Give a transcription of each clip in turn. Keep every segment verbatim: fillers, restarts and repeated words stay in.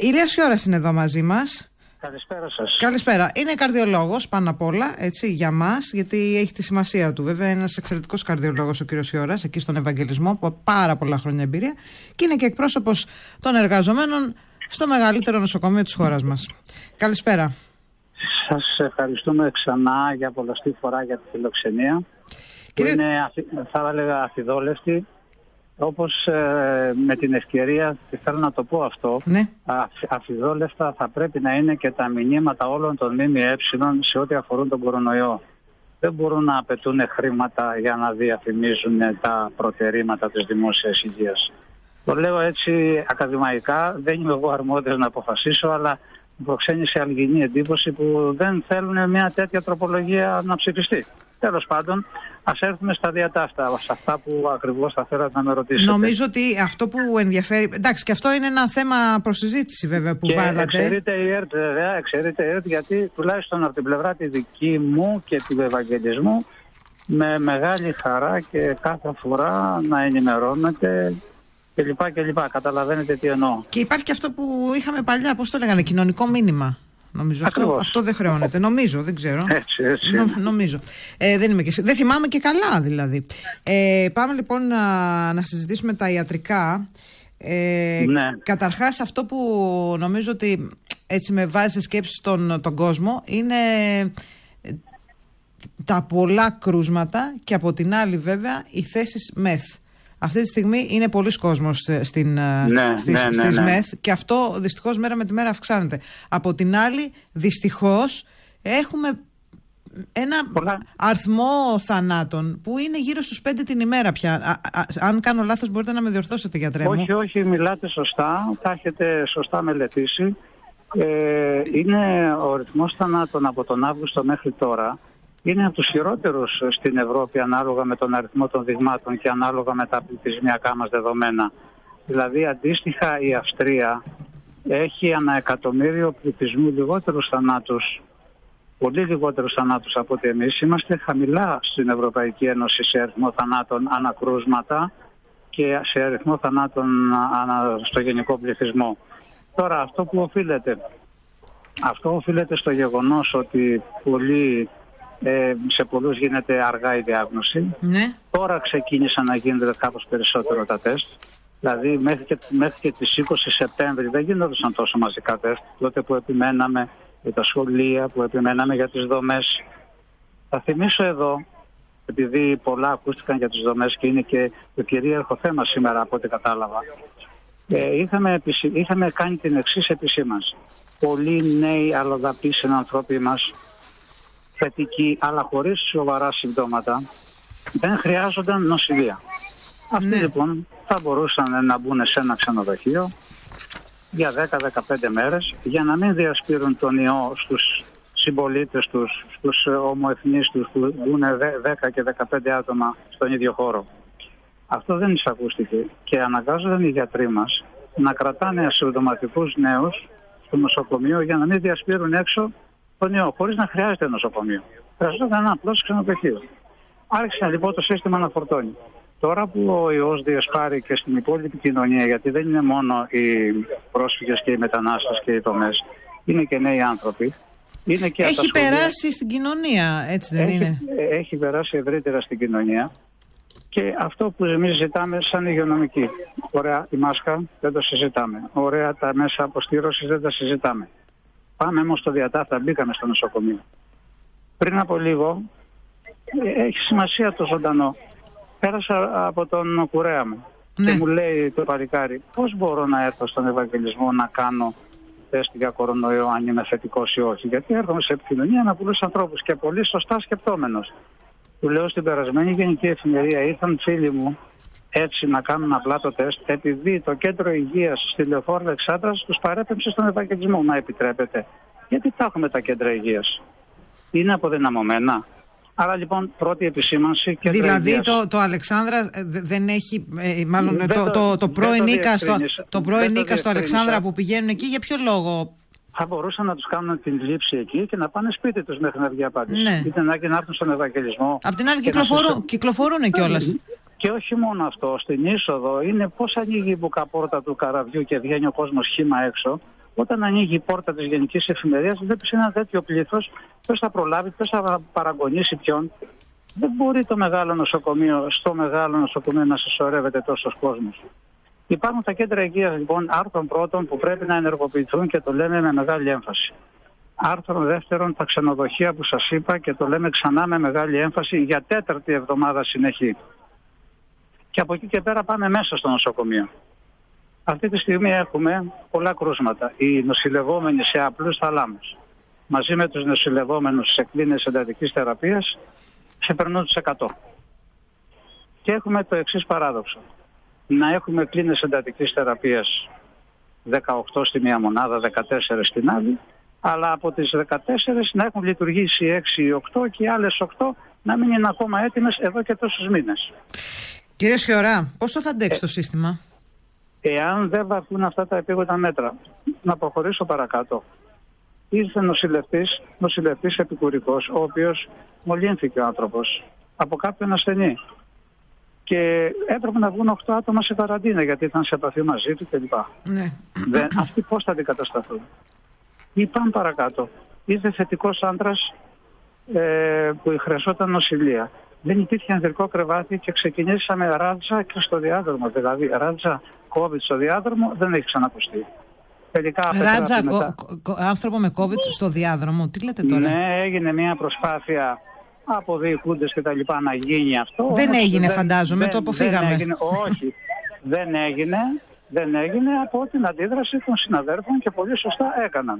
Ηλίας Σιώρας είναι εδώ μαζί μας. Καλησπέρα σας. Καλησπέρα. Είναι καρδιολόγος πάνω απ' όλα, έτσι, για μας, γιατί έχει τη σημασία του. Βέβαια, είναι ένας εξαιρετικός καρδιολόγος ο κύριος Σιώρας, εκεί στον Ευαγγελισμό, που έχει πάρα πολλά χρόνια εμπειρία, και είναι και εκπρόσωπος των εργαζομένων στο μεγαλύτερο νοσοκομείο της χώρας μας. Καλησπέρα. Σας ευχαριστούμε ξανά για πολλωστή φορά για τη φιλοξενία. Κύριε... Που είναι, θα έλεγα, αφιδόλευτη. Όπως ε, με την ευκαιρία, και θέλω να το πω αυτό, ναι. α, αφιδόλευτα θα πρέπει να είναι και τα μηνύματα όλων των ΜΜΕ σε ό,τι αφορούν τον κορονοϊό. Δεν μπορούν να απαιτούν χρήματα για να διαφημίζουν τα προτερήματα της δημόσιας υγείας. Το λέω έτσι ακαδημαϊκά, δεν είμαι εγώ αρμόδιος να αποφασίσω, αλλά μου προξένησε αλγινή εντύπωση που δεν θέλουν μια τέτοια τροπολογία να ψηφιστεί. Τέλος πάντων, ας έρθουμε στα διατάφτα, σε αυτά που ακριβώς θα θέλατε να με ρωτήσετε. Νομίζω ότι αυτό που ενδιαφέρει. Εντάξει, και αυτό είναι ένα θέμα προσυζήτηση, βέβαια, που και βάλατε. Εξαιρείται η ΕΡΤ, βέβαια, εξαιρείται η ΕΡΤ, γιατί τουλάχιστον από την πλευρά τη δική μου και του Ευαγγελισμού, με μεγάλη χαρά και κάθε φορά να ενημερώνεται κλπ. κλπ. Καταλαβαίνετε τι εννοώ. Και υπάρχει και αυτό που είχαμε παλιά, πώς το λέγανε, κοινωνικό μήνυμα. Νομίζω αυτό, αυτό δεν χρεώνεται. Νομίζω, δεν ξέρω. Έτσι, έτσι. Νο, νομίζω. Ε, δεν, είμαι και, δεν θυμάμαι και καλά, δηλαδή. Ε, πάμε λοιπόν να, να συζητήσουμε τα ιατρικά. Ε, ναι. Καταρχάς, αυτό που νομίζω ότι έτσι με βάζει σε σκέψη τον, τον κόσμο είναι τα πολλά κρούσματα και από την άλλη, βέβαια, οι θέσεις μεθ. Αυτή τη στιγμή είναι πολλοί κόσμος στην, ναι, στις, ναι, ναι, στις ναι. ΜΕΘ, και αυτό δυστυχώς μέρα με τη μέρα αυξάνεται. Από την άλλη, δυστυχώς, έχουμε ένα πολλά. αριθμό θανάτων που είναι γύρω στους πέντε την ημέρα πια. Α, α, αν κάνω λάθος, μπορείτε να με διορθώσετε, γιατρέ μου. Όχι, όχι, μιλάτε σωστά, τα έχετε σωστά μελετήσει. Ε, είναι ο ρυθμός θανάτων από τον Αύγουστο μέχρι τώρα. Είναι από τους χειρότερους στην Ευρώπη ανάλογα με τον αριθμό των δειγμάτων και ανάλογα με τα πληθυσμιακά μας δεδομένα. Δηλαδή, αντίστοιχα, η Αυστρία έχει ανά εκατομμύριο πληθυσμού λιγότερους θανάτους, πολύ λιγότερους θανάτους από ότι εμείς. Είμαστε χαμηλά στην Ευρωπαϊκή Ένωση σε αριθμό θανάτων ανακρούσματα και σε αριθμό θανάτων στο γενικό πληθυσμό. Τώρα, αυτό που οφείλεται, αυτό οφείλεται στο γεγονός ότι πολλοί Ε, σε πολλούς γίνεται αργά η διάγνωση. Ναι. Τώρα ξεκίνησαν να γίνονται κάπως περισσότερο τα τεστ. Δηλαδή μέχρι και, μέχρι και τις είκοσι Σεπτέμβρη δεν γίνονταν τόσο μαζικά τεστ. Τότε που επιμέναμε για τα σχολεία, που επιμέναμε για τις δομές. Θα θυμίσω εδώ, επειδή πολλά ακούστηκαν για τις δομές και είναι και το κυρίαρχο θέμα σήμερα από ό,τι κατάλαβα. Ε, είχαμε, είχαμε κάνει την εξής επισήμανση. Πολλοί νέοι αλλοδαποί συνανθρώποι μας, θετικοί αλλά χωρίς σοβαρά συμπτώματα, δεν χρειάζονταν νοσηλεία. Αυτοί ναι. λοιπόν θα μπορούσαν να μπουν σε ένα ξενοδοχείο για δέκα με δεκαπέντε μέρες για να μην διασπείρουν τον ιό στους συμπολίτες τους, στους ομοεθνείς τους που μπουν δέκα και δεκαπέντε άτομα στον ίδιο χώρο. Αυτό δεν εισακούστηκε και αναγκάζονταν οι γιατροί μας να κρατάνε ασυμπτωματικούς νέους στο νοσοκομείο για να μην διασπείρουν έξω τον ιό, χωρίς να χρειάζεται νοσοκομείο. Χρειαζόταν ένα απλό ξενοδοχείο. Άρχισε λοιπόν το σύστημα να φορτώνει. Τώρα που ο ιός διασπάρει και στην υπόλοιπη κοινωνία, γιατί δεν είναι μόνο οι πρόσφυγες και οι μετανάστες και οι τομές, είναι και νέοι άνθρωποι. Είναι και έχει περάσει στην κοινωνία, έτσι δεν έχει, είναι? Έχει περάσει ευρύτερα στην κοινωνία. Και αυτό που εμείς ζητάμε σαν υγειονομικοί. Ωραία η μάσκα, δεν το συζητάμε. Ωραία τα μέσα αποστήρωσης, δεν τα συζητάμε. Πάμε όμως στο διατάφτα, μπήκαμε στο νοσοκομείο. Πριν από λίγο, έχει σημασία το ζωντανό. Πέρασα από τον κουρέα μου ναι. και μου λέει το παλικάρι, πώς μπορώ να έρθω στον Ευαγγελισμό να κάνω τεστ για κορονοϊό αν είμαι θετικός ή όχι? Γιατί έρχομαι σε επικοινωνία με πολλούς ανθρώπους και πολύ σωστά σκεπτόμενος. Του λέω στην περασμένη Γενική Εφημερία, ήρθαν φίλοι μου έτσι να κάνουν απλά το τεστ, επειδή το κέντρο υγείας στη Λεωφόρο Αλεξάνδρας τους παρέπεμψε στον Ευαγγελισμό να επιτρέπεται. Γιατί τα έχουμε τα κέντρα υγείας? Είναι αποδυναμωμένα? Άρα λοιπόν πρώτη επισήμανση κέντρα δηλαδή υγείας. το, το Αλεξάνδρα δεν έχει, ε, μάλλον δεν το, το, το, το πρώην Ίκα στο, το πρώην Ίκα στο Αλεξάνδρα που πηγαίνουν εκεί, για ποιο λόγο? Θα μπορούσαν να τους κάνουν την λήψη εκεί και να πάνε σπίτι τους μέχρι να βγει απάντηση. Ναι. Είτε να έρθουν στον Ευαγγελισμό. Απ' την άλλη κυκλοφορούν, να... κυκλοφορούν κιόλας. Και όχι μόνο αυτό, στην είσοδο είναι πώς ανοίγει η μπουκαπόρτα του καραβιού και βγαίνει ο κόσμος χύμα έξω. Όταν ανοίγει η πόρτα της Γενικής Εφημερίας, βλέπεις ένα τέτοιο πλήθος, ποιος θα προλάβει, ποιος θα παραγωνίσει ποιον. Δεν μπορεί το μεγάλο νοσοκομείο, στο μεγάλο νοσοκομείο να συσσωρεύεται τόσος κόσμος. Υπάρχουν τα κέντρα υγείας λοιπόν άρθρων πρώτων που πρέπει να ενεργοποιηθούν και το λέμε με μεγάλη έμφαση. Άρθρων δεύτερον τα ξενοδοχεία που σας είπα και το λέμε ξανά με μεγάλη έμφαση για τέταρτη εβδομάδα συνεχή. Και από εκεί και πέρα πάμε μέσα στο νοσοκομείο. Αυτή τη στιγμή έχουμε πολλά κρούσματα. Οι νοσηλευόμενοι σε απλούς θαλάμους μαζί με τους νοσηλευόμενους σε κλίνες εντατικής θεραπείας ξεπερνούν τους εκατό. Και έχουμε το εξής παράδοξο. Να έχουμε κλίνες εντατικής θεραπείας δεκαοκτώ στη μία μονάδα, δεκατέσσερα στην άλλη, αλλά από τις δεκατέσσερα να έχουν λειτουργήσει έξι ή οκτώ και οι άλλες οκτώ να μην είναι ακόμα έτοιμες εδώ και τόσους μήνες. Κύριε Σιωρά, πόσο θα αντέξει ε, το σύστημα? Εάν δεν βαρθούν αυτά τα επίγοντα μέτρα, να προχωρήσω παρακάτω. Ήρθε νοσηλευτής, νοσηλευτής επικουρικός, ο οποίος μολύνθηκε ο άνθρωπος από κάποιον ασθενή. Και έπρεπε να βγουν οκτώ άτομα σε καραντίνα γιατί ήταν σε επαφή μαζί του κλπ. Ναι. Δεν, αυτοί πώς θα αντικατασταθούν? Ή πάμε παρακάτω. Ήρθε θετικός άντρας ε, που χρειαζόταν νοσηλεία. Δεν υπήρχε ανδρικό κρεβάτι και ξεκινήσαμε ράτζα και στο διάδρομο. Δηλαδή ράτζα COVID στο διάδρομο δεν έχει ξανακουστεί. Ράτζα μετά... κο, άνθρωπο με COVID στο διάδρομο. Τι λέτε τώρα? Ναι, έγινε μια προσπάθεια από διοικούντες και τα λοιπά να γίνει αυτό. Δεν όμως έγινε δεν, φαντάζομαι, δεν, το αποφύγαμε. Δεν έγινε, όχι, δεν έγινε, δεν έγινε από την αντίδραση των συναδέρφων και πολύ σωστά έκαναν.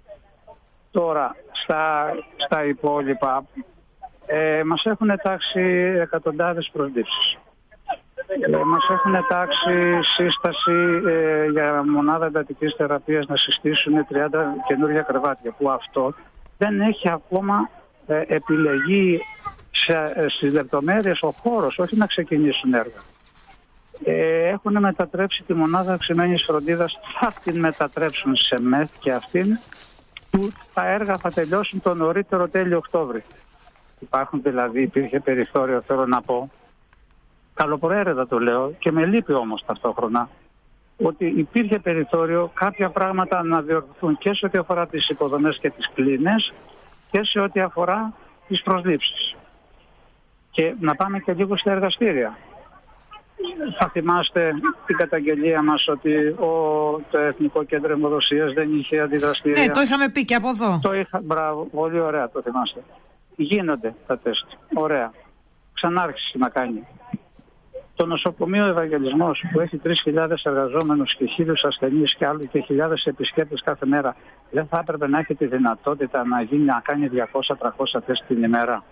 Τώρα, στα, στα υπόλοιπα, ε, μας έχουν τάξει εκατοντάδες προσλήψεις. Ε, μας έχουν τάξει σύσταση ε, για μονάδα εντατικής θεραπείας να συστήσουν τριάντα καινούργια κρεβάτια, που αυτό δεν έχει ακόμα ε, επιλεγεί σε, ε, στις λεπτομέρειες ο χώρος, όχι να ξεκινήσουν έργα. Ε, έχουν μετατρέψει τη μονάδα αυξημένης φροντίδας, θα την μετατρέψουν σε ΜΕΘ και αυτήν, που τα έργα θα τελειώσουν το νωρίτερο τέλειο Οκτώβρη. Υπάρχουν δηλαδή, υπήρχε περιθώριο, θέλω να πω, καλοπροαίρετα το λέω και με λύπη όμως ταυτόχρονα, ότι υπήρχε περιθώριο κάποια πράγματα να διορθωθούν και σε ό,τι αφορά τις υποδομές και τις κλίνες και σε ό,τι αφορά τις προσλήψεις. Και να πάμε και λίγο στα εργαστήρια. Θα θυμάστε την καταγγελία μας ότι ο, το Εθνικό Κέντρο Αιμοδοσίας δεν είχε αντιδραστήρια. Ναι, το είχαμε πει και από εδώ. Το είχα, μπράβο, πολύ ωραία το θυμάστε. Γίνονται τα τεστ. Ωραία. Ξανάρχισε να κάνει. Το νοσοκομείο Ευαγγελισμός που έχει τρεις χιλιάδες εργαζόμενους και χίλιους ασθενείς και άλλους και χιλιάδες επισκέπτες κάθε μέρα, δεν θα έπρεπε να έχει τη δυνατότητα να, γίνει, να κάνει διακόσια με τριακόσια τεστ την ημέρα?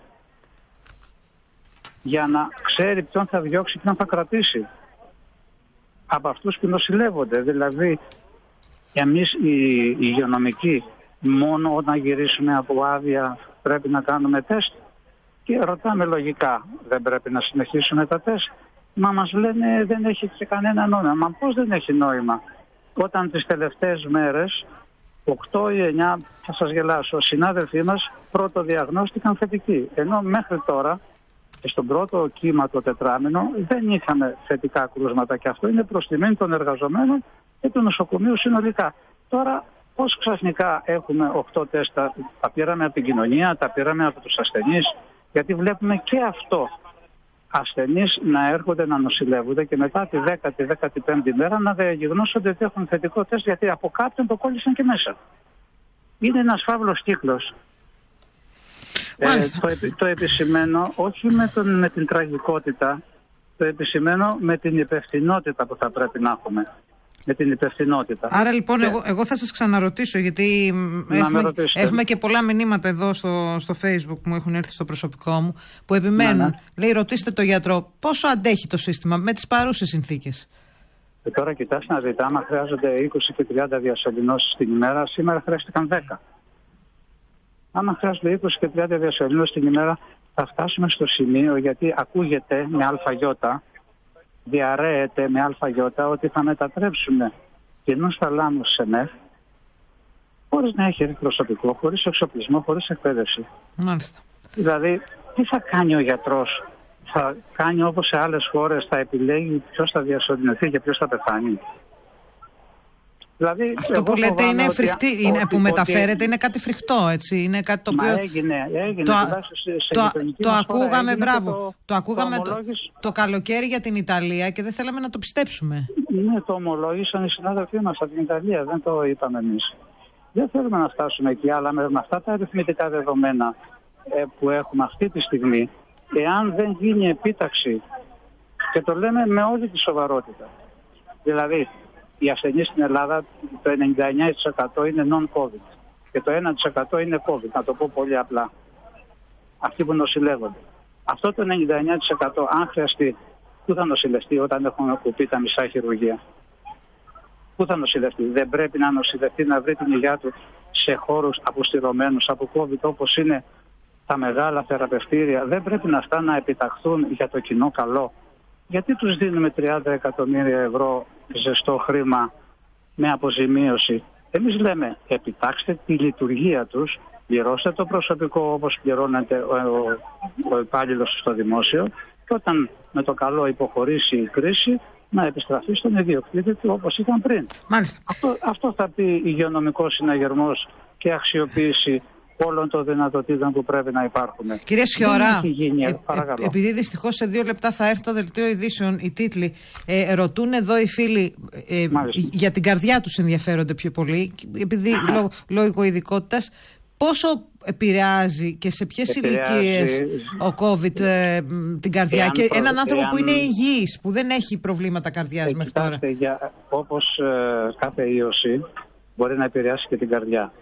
Για να ξέρει ποιον θα διώξει, ποιον θα κρατήσει. Από αυτούς που νοσηλεύονται. Δηλαδή, εμείς οι, οι υγειονομικοί, μόνο όταν γυρίσουμε από άδεια πρέπει να κάνουμε τεστ. Και ρωτάμε λογικά, δεν πρέπει να συνεχίσουμε τα τεστ? Μα μας λένε δεν έχει και κανένα νόημα. Μα πώς δεν έχει νόημα? Όταν τις τελευταίες μέρες, οκτώ ή εννιά, θα σας γελάσω, συνάδελφοί μας πρώτο διαγνώστηκαν θετικοί. Ενώ μέχρι τώρα, στον πρώτο κύμα το τετράμινο, δεν είχαμε θετικά κρούσματα. Και αυτό είναι προς τιμή των εργαζομένων και του νοσοκομείου συνολικά. Τώρα, πώς ξαφνικά έχουμε οκτώ τέστα, τα πήραμε από την κοινωνία, τα πήραμε από τους ασθενείς? Γιατί βλέπουμε και αυτό. Ασθενείς να έρχονται να νοσηλεύονται και μετά τη δέκατη με δέκατη πέμπτη μέρα να διαγνώσονται ότι έχουν θετικό τεστ, γιατί από κάποιον το κόλλησαν και μέσα. Είναι ένας φαύλος κύκλος. Ε, το, το επισημαίνω όχι με, τον, με την τραγικότητα, το επισημαίνω με την υπευθυνότητα που θα πρέπει να έχουμε. Με την υπευθυνότητα. Άρα λοιπόν και... εγώ, εγώ θα σας ξαναρωτήσω, γιατί έχουμε, έχουμε και πολλά μηνύματα εδώ στο, στο Facebook που μου έχουν έρθει στο προσωπικό μου, που επιμένουν. Ναι, ναι. Λέει, ρωτήστε το γιατρό πόσο αντέχει το σύστημα με τις παρούσες συνθήκες. Και τώρα κοιτάξτε να δείτε, άμα χρειάζονται είκοσι και τριάντα διασωληνώσεις την ημέρα, σήμερα χρειάστηκαν δέκα. Άμα χρειάζονται είκοσι και τριάντα διασωληνώσεις την ημέρα, θα φτάσουμε στο σημείο, γιατί ακούγεται με αλφαγιώτα, διαρρέεται με αλφαγιώτα, ότι θα μετατρέψουμε κοινούς θαλάμους σε ΜΕΘ, χωρίς να έχει προσωπικό, χωρίς εξοπλισμό, χωρίς εκπαίδευση. Μάλιστα. Δηλαδή, τι θα κάνει ο γιατρός? Θα κάνει όπως σε άλλες χώρες, θα επιλέγει ποιος θα διασωληνωθεί και ποιος θα πεθάνει? Δηλαδή, αυτό που λέτε είναι φρικτή, ότι, είναι, που μεταφέρεται ότι... είναι κάτι φρικτό, έτσι. Είναι κάτι το οποίο. Μα έγινε, έγινε. Το, σε, σε το, το ακούγαμε, μπράβο. Το, το ακούγαμε το, το, το καλοκαίρι για την Ιταλία και δεν θέλαμε να το πιστέψουμε. Ναι, το ομολόγησαν οι συνάδελφοί μας από την Ιταλία, δεν το είπαμε εμείς. Δεν θέλουμε να φτάσουμε εκεί, αλλά με αυτά τα αριθμητικά δεδομένα ε, που έχουμε αυτή τη στιγμή, εάν δεν γίνει επίταξη, και το λέμε με όλη τη σοβαρότητα. Δηλαδή, οι ασθενείς στην Ελλάδα το ενενήντα εννέα τοις εκατό είναι non-COVID και το ένα τοις εκατό είναι COVID, να το πω πολύ απλά. Αυτοί που νοσηλεύονται. Αυτό το ενενήντα εννέα τοις εκατό, αν χρειαστεί, πού θα νοσηλευτεί όταν έχουν κουπεί τα μισά χειρουργεία? Πού θα νοσηλευτεί? Δεν πρέπει να νοσηλευτεί, να βρει την υγεία του σε χώρους αποστηρωμένους από COVID, όπως είναι τα μεγάλα θεραπευτήρια? Δεν πρέπει να αυτά να επιταχθούν για το κοινό καλό? Γιατί τους δίνουμε τριάντα εκατομμύρια ευρώ ζεστό χρήμα με αποζημίωση? Εμείς λέμε, επιτάξτε τη λειτουργία τους, πληρώστε το προσωπικό όπως πληρώνεται ο, ο, ο υπάλληλος στο δημόσιο, και όταν με το καλό υποχωρήσει η κρίση, να επιστραφεί στον ιδιοκτήτη του όπως ήταν πριν. Αυτό, αυτό θα πει υγειονομικός συναγερμός και αξιοποίηση όλων των δυνατοτήτων που πρέπει να υπάρχουν. Κύριε Σιωρά, ε, ε, επειδή δυστυχώς σε δύο λεπτά θα έρθει το δελτίο ειδήσεων, οι τίτλοι, ε, ρωτούν εδώ οι φίλοι, ε, για την καρδιά τους ενδιαφέρονται πιο πολύ, επειδή λόγω, λόγω ειδικότητας, πόσο επηρεάζει και σε ποιες ηλικίες ο COVID ε, την καρδιά, και προ... έναν άνθρωπο εάν... που είναι υγιής, που δεν έχει προβλήματα καρδιάς ε, μέχρι τώρα? Για, όπως ε, κάθε ίωση μπορεί να επηρεάσει και την καρδιά.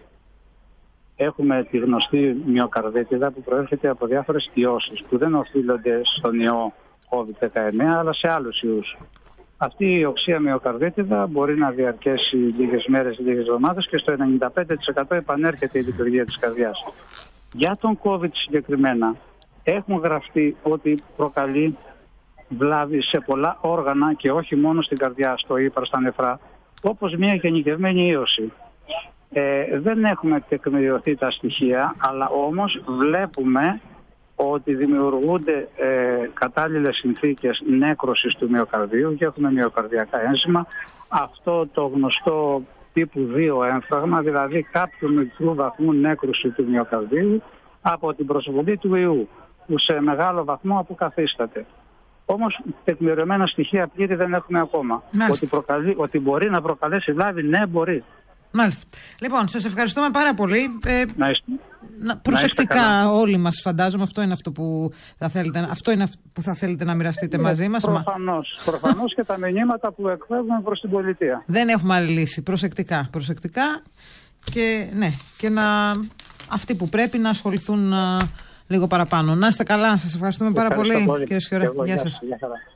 Έχουμε τη γνωστή μυοκαρδίτιδα που προέρχεται από διάφορες ιώσεις που δεν οφείλονται στον ιό COVID δεκαεννέα αλλά σε άλλους ιούς. Αυτή η οξεία μυοκαρδίτιδα μπορεί να διαρκέσει λίγες μέρες, λίγες εβδομάδες, και στο ενενήντα πέντε τοις εκατό επανέρχεται η λειτουργία της καρδιάς. Για τον COVID συγκεκριμένα έχουν γραφτεί ότι προκαλεί βλάβη σε πολλά όργανα και όχι μόνο στην καρδιά, στο ύπαρ, στα νεφρά, όπως μια γενικευμένη ίωση. Ε, δεν έχουμε τεκμηριωθεί τα στοιχεία, αλλά όμως βλέπουμε ότι δημιουργούνται ε, κατάλληλες συνθήκες νέκρωσης του μυοκαρδίου και έχουμε μυοκαρδιακά ένζημα. Αυτό το γνωστό τύπου δύο έμφραγμα, δηλαδή κάποιου μικρού βαθμού νέκρωση του μυοκαρδίου από την προσβολή του ιού, που σε μεγάλο βαθμό αποκαθίσταται. Όμως τεκμηριωμένα στοιχεία πλήρη δεν έχουμε ακόμα. Ότι, προκαλεί, ότι μπορεί να προκαλέσει βλάβη, ναι, μπορεί. Μάλιστα. Λοιπόν, σας ευχαριστούμε πάρα πολύ. Ε, να είστε, να, προσεκτικά να όλοι μας, φαντάζομαι. Αυτό είναι αυτό που θα θέλετε, αυτό είναι που θα θέλετε να μοιραστείτε ναι, μαζί μας. Προφανώς. Προφανώς και τα μηνύματα που εκπέμπουμε προς την πολιτεία. Δεν έχουμε άλλη λύση. Προσεκτικά. Προσεκτικά και, ναι, και να, αυτοί που πρέπει να ασχοληθούν α, λίγο παραπάνω. Να είστε καλά. Σας ευχαριστούμε πάρα πολύ, πολύ, κύριε Σιωρά. Γεια σας.